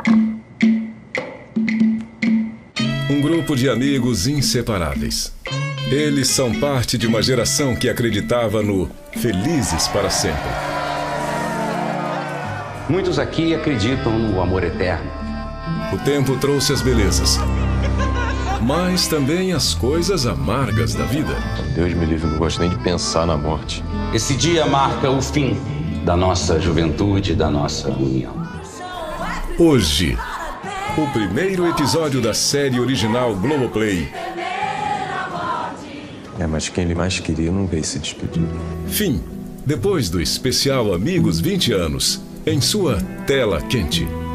Um grupo de amigos inseparáveis. Eles são parte de uma geração que acreditava no felizes para sempre. Muitos aqui acreditam no amor eterno. O tempo trouxe as belezas, mas também as coisas amargas da vida. Deus me livre, não gosto nem de pensar na morte. Esse dia marca o fim da nossa juventude, da nossa união. Hoje, o primeiro episódio da série original Globoplay. Mas quem ele mais queria não veio se despedir. Fim, depois do especial Amigos 20 anos, em sua tela quente.